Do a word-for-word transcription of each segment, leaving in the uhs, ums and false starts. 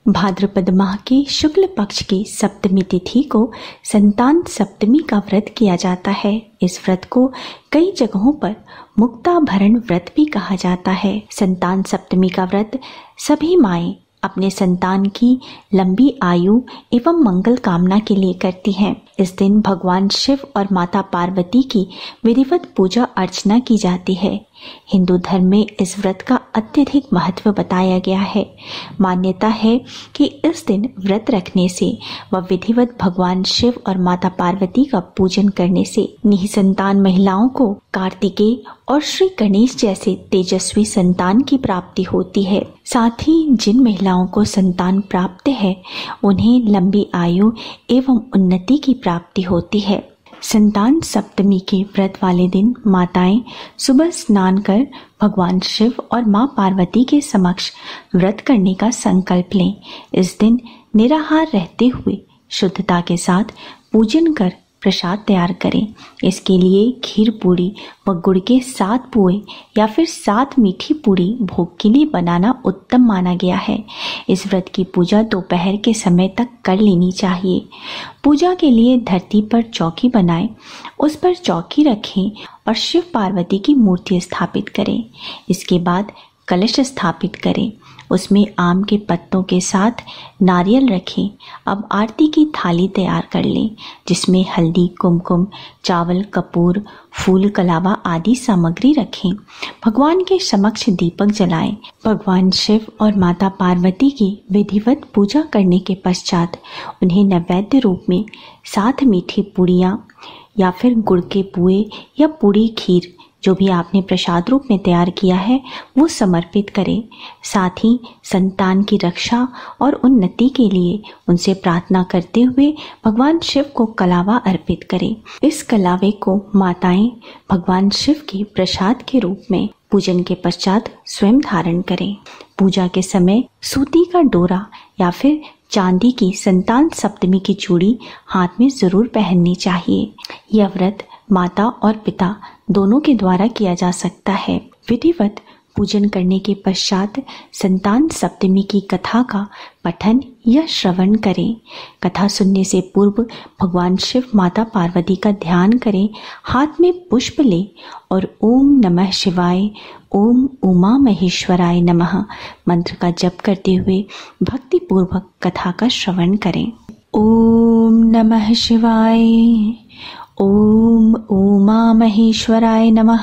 भाद्रपद माह के शुक्ल पक्ष की सप्तमी तिथि को संतान सप्तमी का व्रत किया जाता है। इस व्रत को कई जगहों पर मुक्ताभरण व्रत भी कहा जाता है। संतान सप्तमी का व्रत सभी माएं अपने संतान की लंबी आयु एवं मंगल कामना के लिए करती हैं। इस दिन भगवान शिव और माता पार्वती की विधिवत पूजा अर्चना की जाती है। हिंदू धर्म में इस व्रत का अत्यधिक महत्व बताया गया है। मान्यता है कि इस दिन व्रत रखने से व विधिवत भगवान शिव और माता पार्वती का पूजन करने से निसंतान महिलाओं को कार्तिकेय और श्री गणेश जैसे तेजस्वी संतान की प्राप्ति होती है। साथ ही जिन महिलाओं को संतान प्राप्त है उन्हें लंबी आयु एवं उन्नति की प्राप्ति होती है। संतान सप्तमी के व्रत वाले दिन माताएं सुबह स्नान कर भगवान शिव और मां पार्वती के समक्ष व्रत करने का संकल्प लें। इस दिन निराहार रहते हुए शुद्धता के साथ पूजन कर प्रसाद तैयार करें। इसके लिए खीर पूड़ी व गुड़ के सात पुए या फिर सात मीठी पूड़ी भोग के लिए बनाना उत्तम माना गया है। इस व्रत की पूजा दोपहर के समय तक कर लेनी चाहिए। पूजा के लिए धरती पर चौकी बनाएं, उस पर चौकी रखें और शिव पार्वती की मूर्ति स्थापित करें। इसके बाद कलश स्थापित करें, उसमें आम के पत्तों के साथ नारियल रखें। अब आरती की थाली तैयार कर लें, जिसमें हल्दी, कुमकुम, चावल, कपूर, फूल, कलावा आदि सामग्री रखें। भगवान के समक्ष दीपक जलाएं। भगवान शिव और माता पार्वती की विधिवत पूजा करने के पश्चात उन्हें नैवेद्य रूप में सात मीठी पूड़ियाँ या फिर गुड़ के पुए या पूड़ी खीर जो भी आपने प्रसाद रूप में तैयार किया है वो समर्पित करें। साथ ही संतान की रक्षा और उन्नति के लिए उनसे प्रार्थना करते हुए भगवान शिव को कलावा अर्पित करें। इस कलावे को माताएं भगवान शिव के प्रसाद के रूप में पूजन के पश्चात स्वयं धारण करें। पूजा के समय सूती का डोरा या फिर चांदी की संतान सप्तमी की चूड़ी हाथ में जरूर पहननी चाहिए। यह व्रत माता और पिता दोनों के द्वारा किया जा सकता है। विधिवत पूजन करने के पश्चात संतान सप्तमी की कथा का पठन या श्रवण करें। कथा सुनने से पूर्व भगवान शिव माता पार्वती का ध्यान करें, हाथ में पुष्प लें और ओम नमः शिवाय, ओम उमा महेश्वराय नमः मंत्र का जप करते हुए भक्ति पूर्वक कथा का श्रवण करें। ओम नमः शिवाय, ओम उमा महेश्वराय नमः।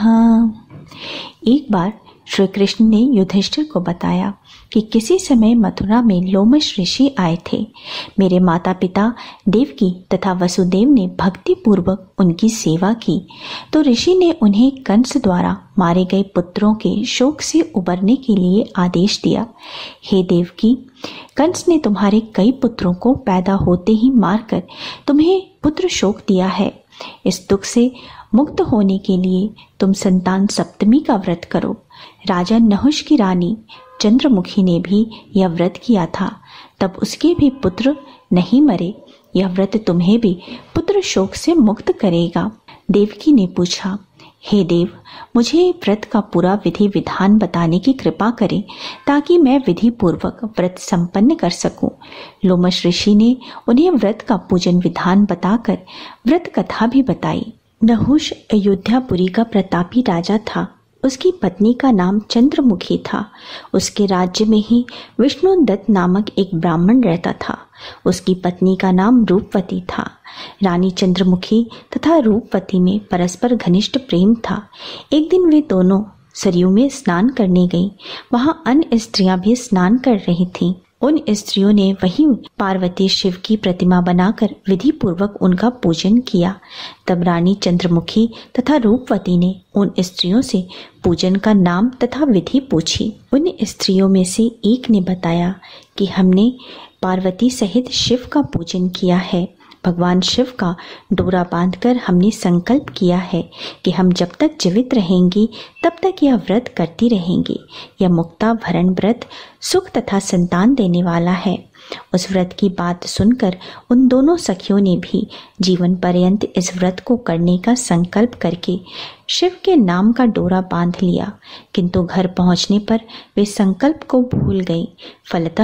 एक बार श्री कृष्ण ने युधिष्ठिर को बताया कि किसी समय मथुरा में लोमश ऋषि आए थे। मेरे माता पिता देवकी तथा वसुदेव ने भक्ति पूर्वक उनकी सेवा की तो ऋषि ने उन्हें कंस द्वारा मारे गए पुत्रों के शोक से उबरने के लिए आदेश दिया। हे देवकी, कंस ने तुम्हारे कई पुत्रों को पैदा होते ही मारकर तुम्हें पुत्र शोक दिया है। इस दुख से मुक्त होने के लिए तुम संतान सप्तमी का व्रत करो। राजा नहुष की रानी चंद्रमुखी ने भी यह व्रत किया था, तब उसके भी पुत्र नहीं मरे। यह व्रत तुम्हें भी पुत्र शोक से मुक्त करेगा। देवकी ने पूछा, हे देव, मुझे व्रत का पूरा विधि विधान बताने की कृपा करें ताकि मैं विधि पूर्वक व्रत संपन्न कर सकूं। लोमश ऋषि ने उन्हें व्रत का पूजन विधान बताकर व्रत कथा भी बताई। नहुष अयोध्यापुरी का प्रतापी राजा था। उसकी पत्नी का नाम चंद्रमुखी था। उसके राज्य में ही विष्णुदत्त नामक एक ब्राह्मण रहता था। उसकी पत्नी का नाम रूपवती था। रानी चंद्रमुखी तथा रूपवती में परस्पर घनिष्ठ प्रेम था। एक दिन वे दोनों सरयू में स्नान करने गईं। वहां अन्य स्त्रियां भी स्नान कर रही थीं। उन स्त्रियों ने वहीं पार्वती शिव की प्रतिमा बनाकर विधि पूर्वक उनका पूजन किया। तब रानी चंद्रमुखी तथा रूपवती ने उन स्त्रियों से पूजन का नाम तथा विधि पूछी। उन स्त्रियों में से एक ने बताया कि हमने पार्वती सहित शिव का पूजन किया है। भगवान शिव का डोरा बांधकर हमने संकल्प किया है कि हम जब तक जीवित रहेंगी तब तक यह व्रत करती रहेंगी। यह मुक्ताभरण व्रत सुख तथा संतान देने वाला है। उस व्रत की बात सुनकर उन दोनों सखियों ने भी जीवन पर्यंत इस व्रत को करने का संकल्प करके शिव के नाम का डोरा बांध लिया, किंतु घर पहुंचने पर वे संकल्प को भूल गई। फलतः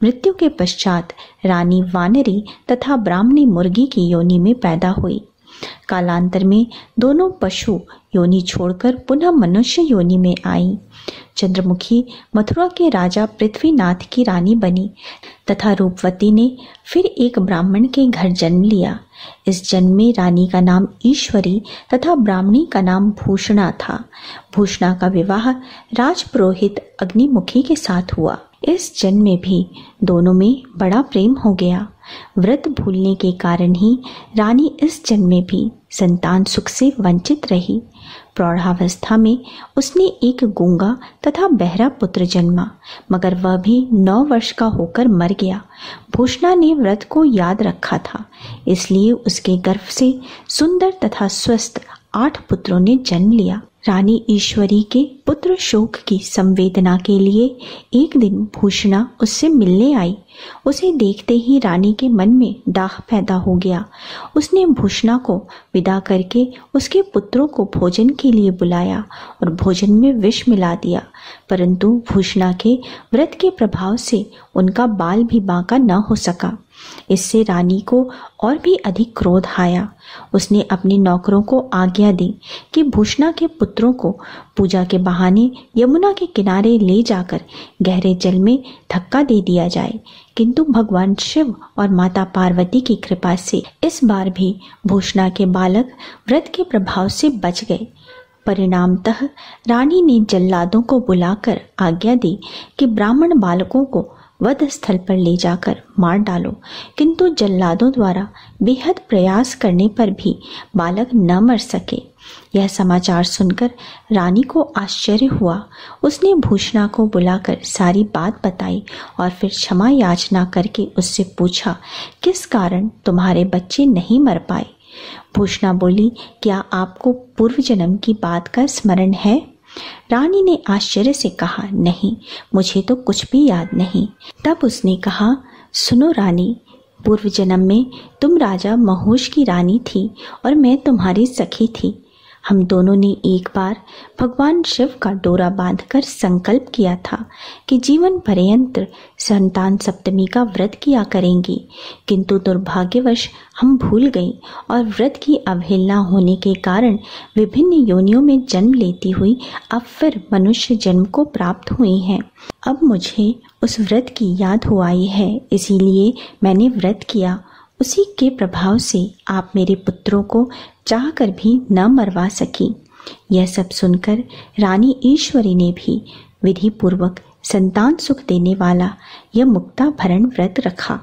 मृत्यु के पश्चात रानी वानरी तथा ब्राह्मणी मुर्गी की योनि में पैदा हुई। कालांतर में दोनों पशु योनि छोड़कर पुनः मनुष्य योनि में आई। चंद्रमुखी मथुरा के राजा पृथ्वीनाथ की रानी बनी तथा रूपवती ने फिर एक ब्राह्मण के घर जन्म लिया। इस जन्म में रानी का नाम ईश्वरी तथा ब्राह्मणी का नाम भूषणा था। भूषणा का विवाह राजपुरोहित अग्निमुखी के साथ हुआ। इस जन्म में भी दोनों में बड़ा प्रेम हो गया। व्रत भूलने के कारण ही रानी इस जन्म में भी संतान सुख से वंचित रही। प्रौढ़ावस्था में उसने एक गूंगा तथा बहरा पुत्र जन्मा, मगर वह भी नौ वर्ष का होकर मर गया। भूषणा ने व्रत को याद रखा था, इसलिए उसके गर्भ से सुंदर तथा स्वस्थ आठ पुत्रों ने जन्म लिया। रानी ईश्वरी के पुत्र शोक की संवेदना के लिए एक दिन भूषणा उससे मिलने आई। उसे देखते ही रानी के मन में डाह पैदा हो गया। उसने भूषणा को विदा करके उसके पुत्रों को भोजन के लिए बुलाया और भोजन में विष मिला दिया, परंतु भूषणा के व्रत के प्रभाव से उनका बाल भी बांका न हो सका। इससे रानी को और भी अधिक क्रोध आया। उसने अपने नौकरों को आज्ञा दी कि भूषणा के पुत्रों को पूजा के बहाने यमुना के किनारे ले जाकर गहरे जल में धक्का दे दिया जाए, किंतु भगवान शिव और माता पार्वती की कृपा से इस बार भी भूषणा के बालक व्रत के प्रभाव से बच गए। परिणामतः रानी ने जल्लादों को बुलाकर आज्ञा दी कि ब्राह्मण बालकों को वध स्थल पर ले जाकर मार डालो, किंतु जल्लादों द्वारा बेहद प्रयास करने पर भी बालक न मर सके। यह समाचार सुनकर रानी को आश्चर्य हुआ। उसने भूषणा को बुलाकर सारी बात बताई और फिर क्षमा याचना करके उससे पूछा, किस कारण तुम्हारे बच्चे नहीं मर पाए? भूषणा बोली, क्या आपको पूर्व जन्म की बात का स्मरण है? रानी ने आश्चर्य से कहा, नहीं, मुझे तो कुछ भी याद नहीं। तब उसने कहा, सुनो रानी, पूर्व जन्म में तुम राजा महोश की रानी थी और मैं तुम्हारी सखी थी। हम दोनों ने एक बार भगवान शिव का डोरा बांधकर संकल्प किया था कि जीवन पर्यंत संतान सप्तमी का व्रत किया करेंगी, किंतु दुर्भाग्यवश हम भूल गई और व्रत की अवहेलना होने के कारण विभिन्न योनियों में जन्म लेती हुई अब फिर मनुष्य जन्म को प्राप्त हुई हैं। अब मुझे उस व्रत की याद हो आई है, इसीलिए मैंने व्रत किया। उसी के प्रभाव से आप मेरे पुत्रों को चाहकर भी न मरवा सकी। यह सब सुनकर रानी ईश्वरी ने भी विधि पूर्वक संतान सुख देने वाला यह मुक्ता भरण व्रत रखा।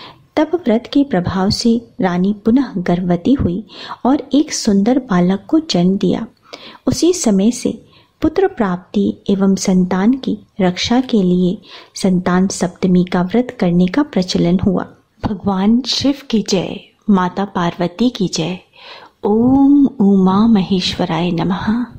तब व्रत के प्रभाव से रानी पुनः गर्भवती हुई और एक सुंदर बालक को जन्म दिया। उसी समय से पुत्र प्राप्ति एवं संतान की रक्षा के लिए संतान सप्तमी का व्रत करने का प्रचलन हुआ। भगवान शिव की जय, माता पार्वती की जय। ओम उमा महेश्वराय नमः।